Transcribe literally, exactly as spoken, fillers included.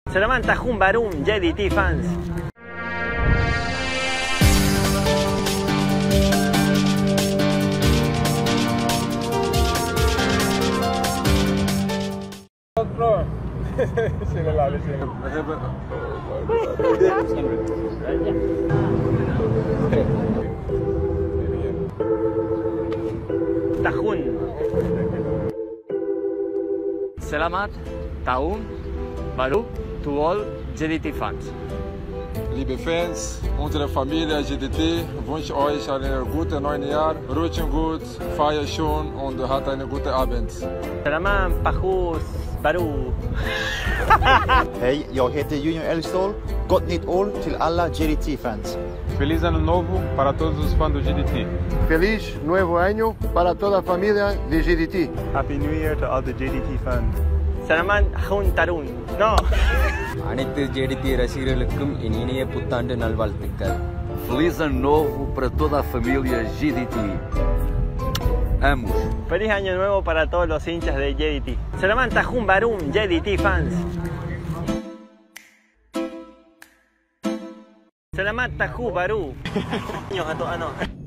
Selamat Tahun Baru J D T fans. Tahun. Selamat Tahun Baru to all J D T fans. Liebe Fans, unsere Familie J D T wünscht euch ein gutes neues Jahr. Rutschen gut, feiert schön und habt einen guten Abend. Selamat Tahun Baru. Hej, jag heter Junior Elstol. Gott nytt år till alla J D T-fans. Feliz Ano Novo para todos os fãs do J D T. Feliz Nuevo Año para toda a família de J D T. Happy New Year to all the J D T fans. Selamat Tahun Tarun. No. அனைத்து J D T ரசிகர்களுக்கும் என் இனிய புத்தாண்டு நல்வாழ்த்துக்கள். Feliz Ano Novo para toda a família J D T. Amos. Feliz Año Nuevo para todos los hinchas de J D T. Selamat Tahun Baru J D T fans. Selamat Tahun Baru. Ano, ano?